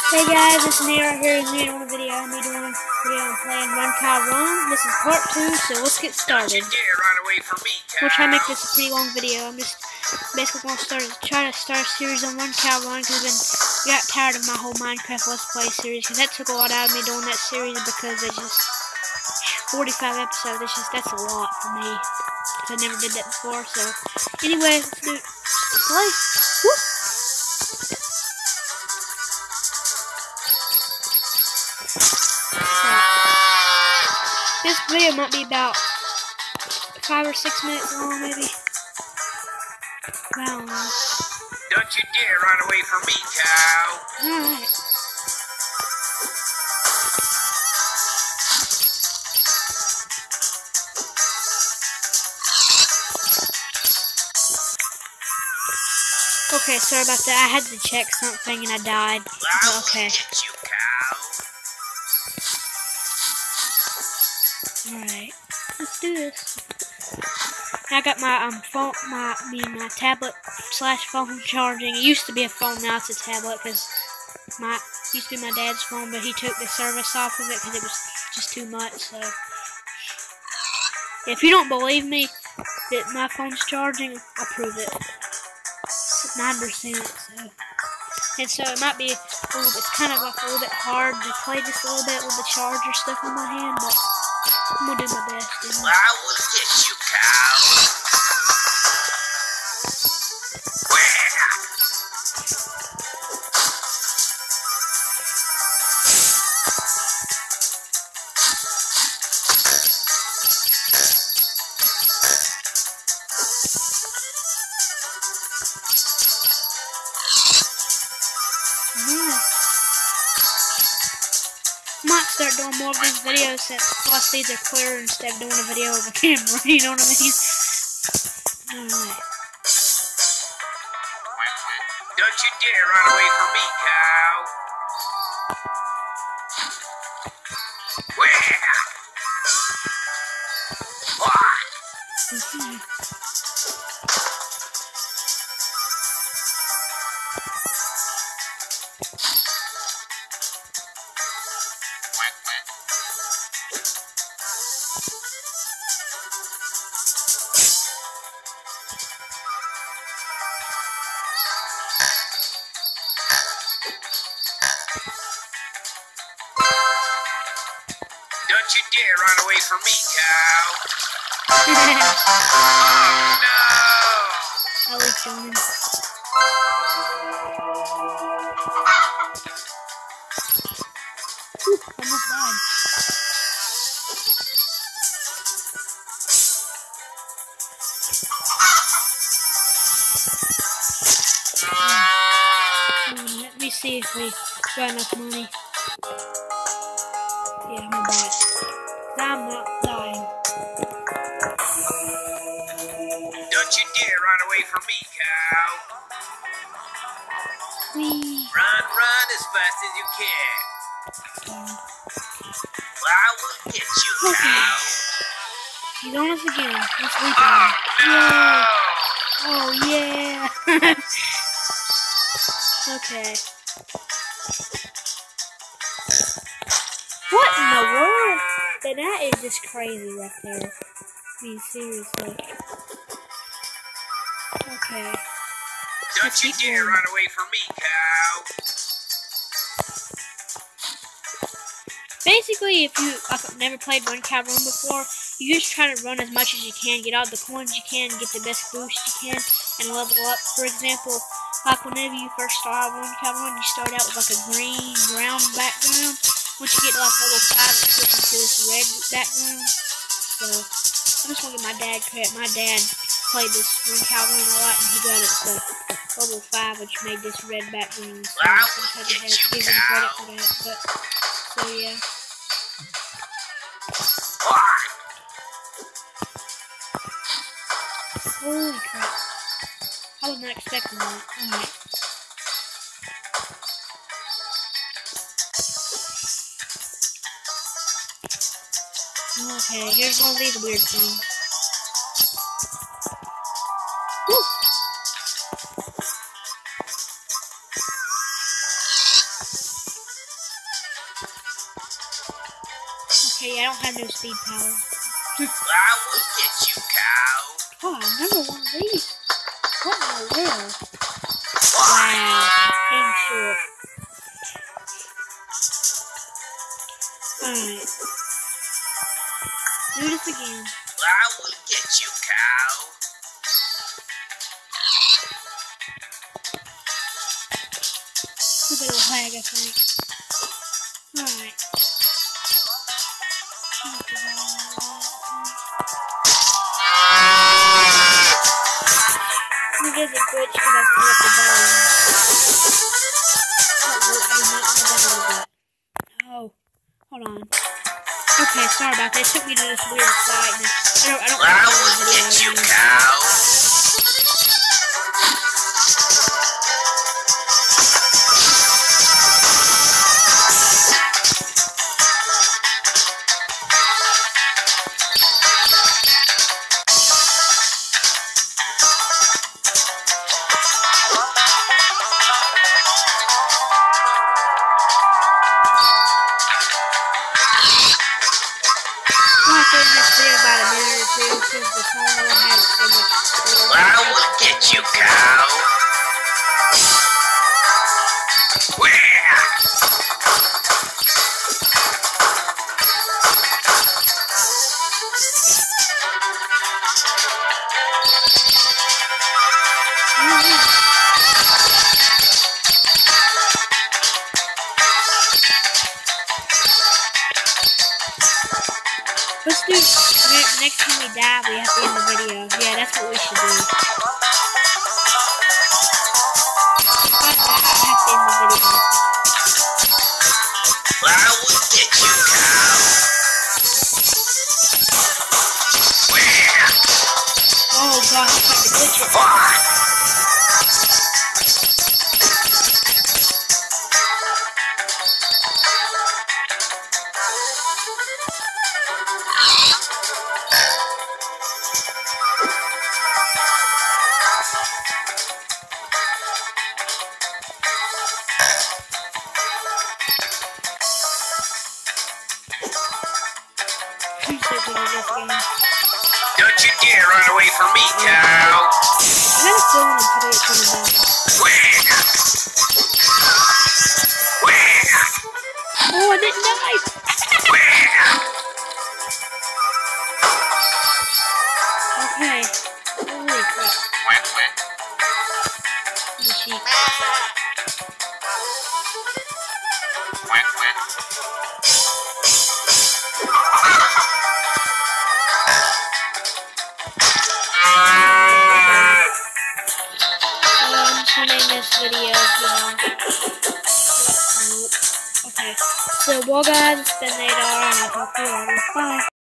Hey guys, it's me right here. Me doing a video. I'm playing Run Kyle Run. This is part 2, so let's get started. Don't you dare run away from me, Kyle. We'll try to make this a pretty long video. I'm just basically going to try to start a series on Run Kyle Run because I got tired of my whole Minecraft Let's Play series because that took a lot out of me doing that series because it's just 45 episodes. That's a lot for me. I never did that before. So anyway, let's do play. Woo! This video might be about 5 or 6 minutes long, maybe. I don't know. Don't you dare run away from me, Kyle. Alright. Okay, sorry about that. I had to check something and I died. Well, okay. Get you, Kyle. Alright, let's do this. I got my phone, my tablet / phone charging. It used to be a phone, now it's a tablet because used to be my dad's phone, but he took the service off of it because it was just too much. So if you don't believe me that my phone's charging, I'll prove it. It's 9%. So it might be it's kind of like a little bit hard to play just a little bit with the charger stuff in my hand, but I'm gonna do my best. Well, I will get you, Kyle. Might start doing more of these videos plus these are clearer instead of doing a video over camera, you know what I mean? Alright. Don't you dare run away from me, Kyle. Don't you dare run away from me, Kyle. Oh, no! I like doing it. Whew, almost died. Let me see if we got enough money. Yeah, I'm gonna buy it. I'm not dying. Don't you dare run away from me, Kyle. Whee! Run as fast as you can. Well, I will get you, Kyle. He's on us again. Let's leave Oh, no! Oh, yeah! Okay. What in the world? That is just crazy right there. I mean, seriously. Okay. Don't you dare run away from me, Kyle. Basically, if you never played Run Kyle Run before, you just try to run as much as you can, get all the coins you can, get the best boost you can, and level up. For example, like whenever you first start Run Kyle Run, you start out with like a green, brown background. Once you get to like level 5, it switches to this red background. So, I'm just gonna give my dad credit. My dad played this Run Kyle Run a lot, and he got it to level 5, which made this red background. So, I just had to give him credit for that. But, so yeah. Holy crap. I was not expecting that. Alright. Okay, here's one of these weird things. Woo! Okay, I don't have no speed power. I will get you, cow. Oh, another one of these. What in the world? Wow, came short. Alright. Do this again. I will get you, cow. A bit of lag, I think. Alright. We did the glitch because I put up the volume. Oh, hold on. Okay, sorry about that. It took me to this weird site. I will get you, cow. I will get you, cow. Let's do next time we die, we have to end the video. Yeah, that's what we should do. If I die, I have to end the video. I will get you, cow. Oh gosh, I tried to glitch it. I'm so good at this game. Don't you dare run away from me, cow. I had a feeling I'm pretty coming down. Oh, I didn't die! Okay. Holy crap. The sheep. I'm just gonna end this video, Okay. So, well guys, it's been 8 hours, and I'll talk to you later. Bye.